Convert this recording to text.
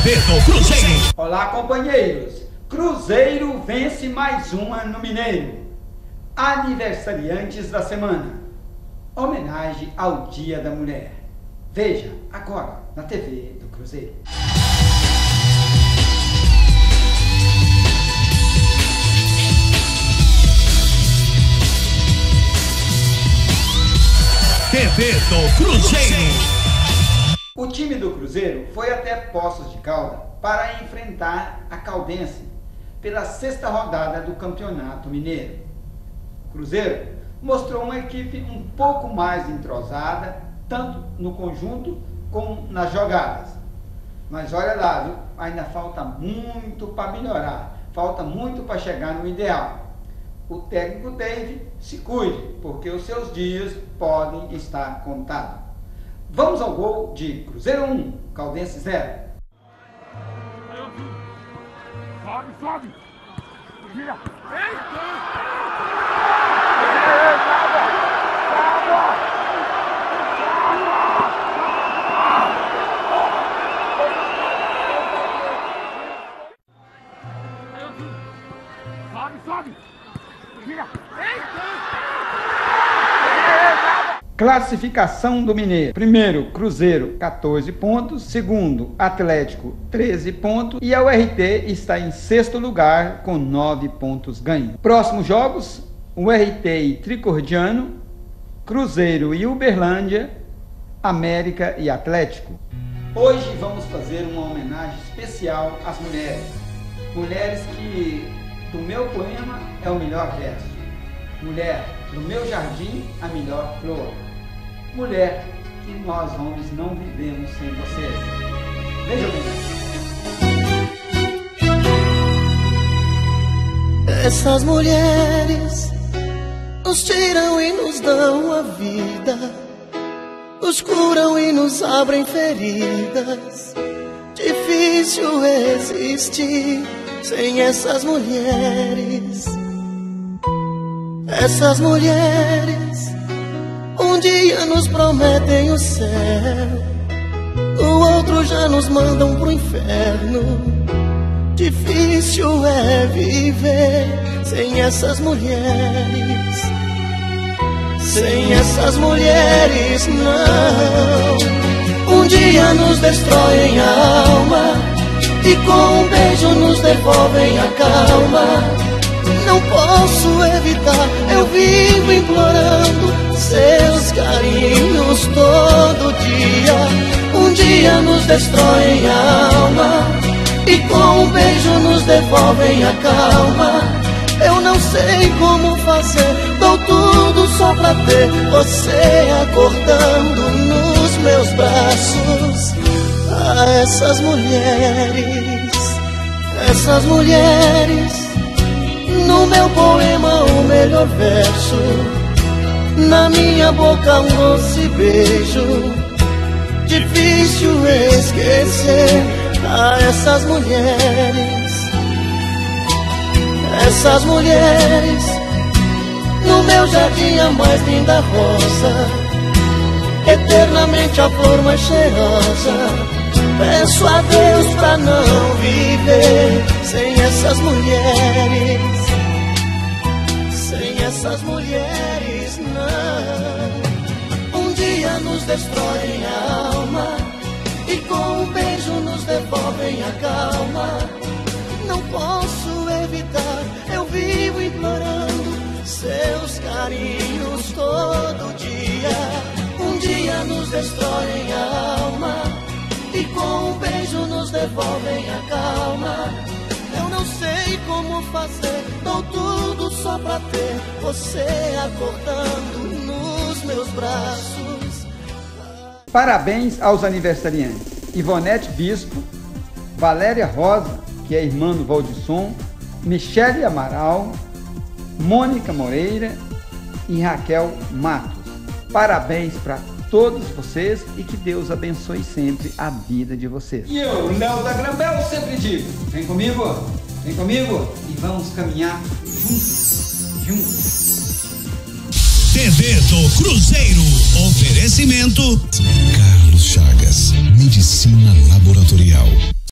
TV do Cruzeiro. Olá, companheiros. Cruzeiro vence mais uma no Mineiro. Aniversariantes da semana. Homenagem ao Dia da Mulher. Veja agora na TV do Cruzeiro. TV do Cruzeiro. O time do Cruzeiro foi até Poços de Caldas para enfrentar a Caldense pela 6ª rodada do Campeonato Mineiro. O Cruzeiro mostrou uma equipe um pouco mais entrosada, tanto no conjunto como nas jogadas. Mas olha lá, viu? Ainda falta muito para melhorar, falta muito para chegar no ideal. O técnico Dave se cuide, porque os seus dias podem estar contados. Vamos ao gol de Cruzeiro 1, Caldense 0. Sobe! Gira! Sobe! Gira! Classificação do Mineiro. Primeiro, Cruzeiro, 14 pontos. Segundo, Atlético, 13 pontos. E a URT está em 6º lugar com 9 pontos ganhos. Próximos jogos, URT e Tricordiano, Cruzeiro e Uberlândia, América e Atlético. Hoje vamos fazer uma homenagem especial às mulheres. Mulheres que, do meu poema, é o melhor verso. Mulher, do meu jardim, a melhor flor. Mulher, que nós homens não vivemos sem vocês. Veja bem. Essas mulheres nos tiram e nos dão a vida, nos curam e nos abrem feridas. Difícil resistir sem essas mulheres. Essas mulheres um dia nos prometem o céu, no outro já nos mandam pro inferno. Difícil é viver sem essas mulheres. Sem essas mulheres não. Um dia nos destroem a alma e com um beijo nos devolvem a calma. Não posso evitar, eu vivo implorando seus carinhos todo dia. Um dia nos destroem a alma e com um beijo nos devolvem a calma. Eu não sei como fazer, dou tudo só pra ter você acordando nos meus braços. Ah, essas mulheres, no meu poema o melhor verso, na minha boca um doce beijo. Difícil esquecer a essas mulheres, no meu jardim a mais linda rosa, eternamente a flor mais cheirosa. Peço a Deus pra não viver sem essas mulheres. Sem essas mulheres não. Um dia nos destroem a alma e com um beijo nos devolvem a calma. Não posso evitar, eu vivo implorando seus carinhos todo dia. Um dia nos destroem a alma e com um beijo nos devolvem a calma. Eu não sei como fazer, dou tudo só pra ter você acordando nos meus braços. Parabéns aos aniversariantes. Ivonete Bispo, Valéria Rosa, que é irmã do Valdisson, Michele Amaral, Mônica Moreira e Raquel Matos. Parabéns para todos vocês e que Deus abençoe sempre a vida de vocês. E eu, Léo da Grambel, sempre digo, vem comigo e vamos caminhar juntos. TV do Cruzeiro. Oferecimento Carlos Chagas, Medicina Laboratorial.